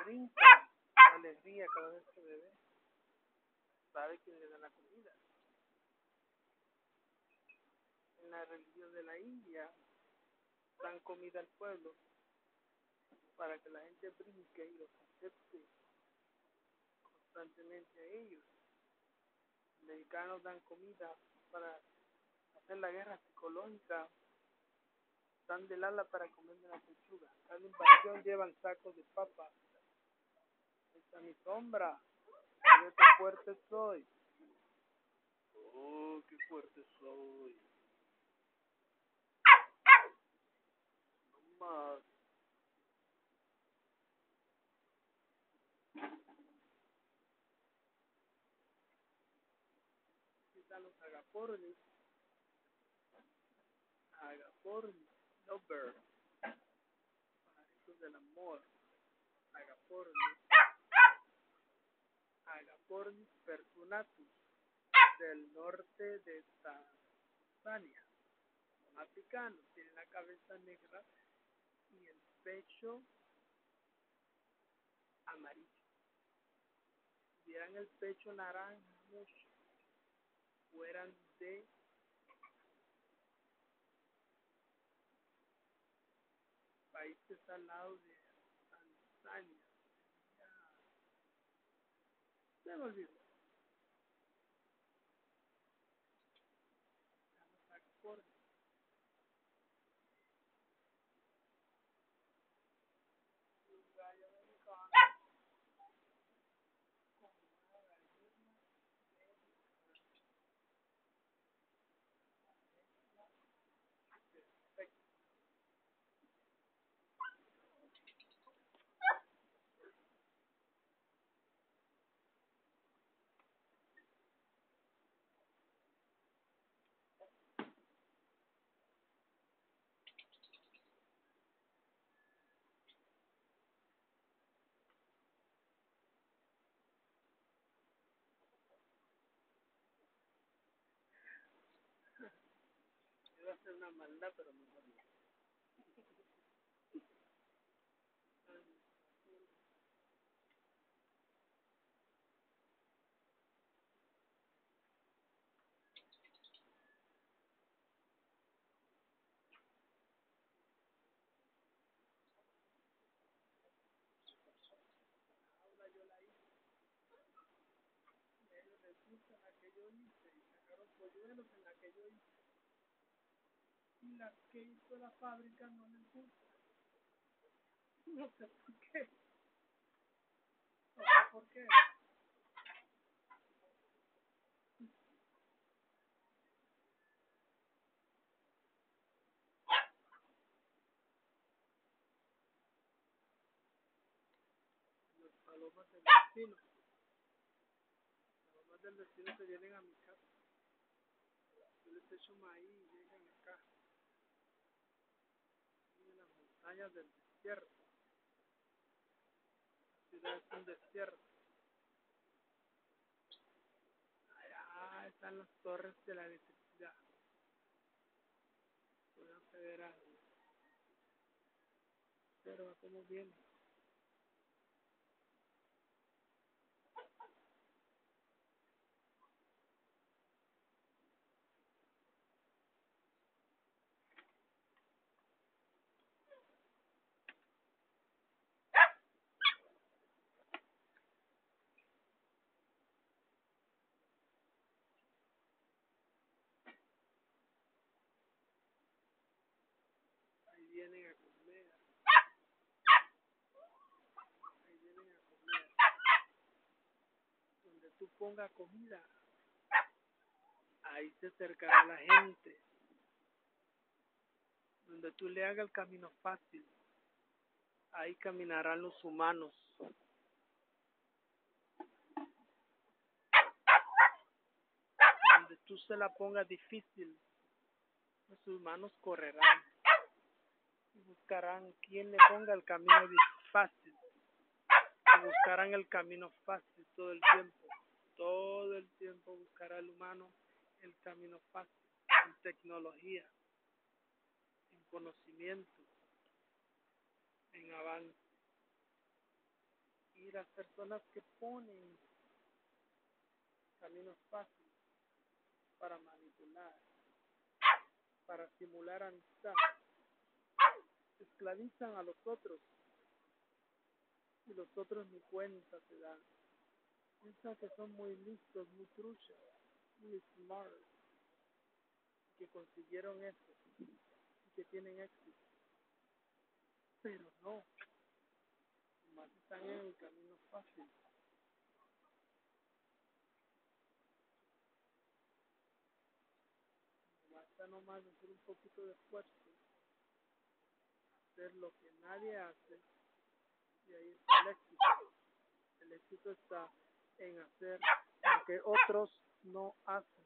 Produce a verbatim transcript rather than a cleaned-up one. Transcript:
brinca de alegría cada vez que bebe, sabe quién le da la comida. En la religión de la India dan comida al pueblo para que la gente brinque y los acepte constantemente a ellos. Los mexicanos dan comida para hacer la guerra psicológica, dan del ala para comer de la pechuga. Cada invasión llevan sacos de papa. Esta es mi sombra, qué fuerte soy. Oh, qué fuerte soy. No más. Aquí están los agapornis. Agapornis, lover, pajaritos del amor. Agapornis, Agapornis pertunatus, del norte de Tanzania. Son africanos, tienen la cabeza negra y el pecho amarillo. Si vieran el pecho naranja mucho, fueran de países al lado de Tanzania. Se me olvidó. Iba a hacer una maldad, pero mejor no. Ahora yo la hice. A ellos les gusta la que yo hice y sacaron polluelos en la que yo hice. Y la que hizo la fábrica no les gusta. No sé por qué. No sé por qué. Los palomas del vecino. Las palomas del vecino se vienen a mi casa. Yo les echo maíz y llegan acá. En las montañas del desierto. La ciudad es un desierto. Allá están las torres de la electricidad. Ciudad federal. Pero ¿cómo viene? Ahí vienen a comer. Ahí vienen a comer. Donde tú pongas comida, ahí se acercará la gente. Donde tú le hagas el camino fácil, ahí caminarán los humanos. Donde tú se la pongas difícil, los humanos correrán y buscarán quien le ponga el camino fácil. Y buscarán el camino fácil todo el tiempo. Todo el tiempo buscará el humano el camino fácil, en tecnología, en conocimiento, en avance. Y las personas que ponen caminos fáciles para manipular, para simular amistad, esclavizan a los otros y los otros ni cuenta se dan. Piensan que son muy listos, muy truchas, muy smart, que consiguieron eso y que tienen éxito. Pero no, más están en el camino fácil. Basta nomás hacer un poquito de esfuerzo, hacer lo que nadie hace, y ahí está el éxito. El éxito está en hacer lo que otros no hacen.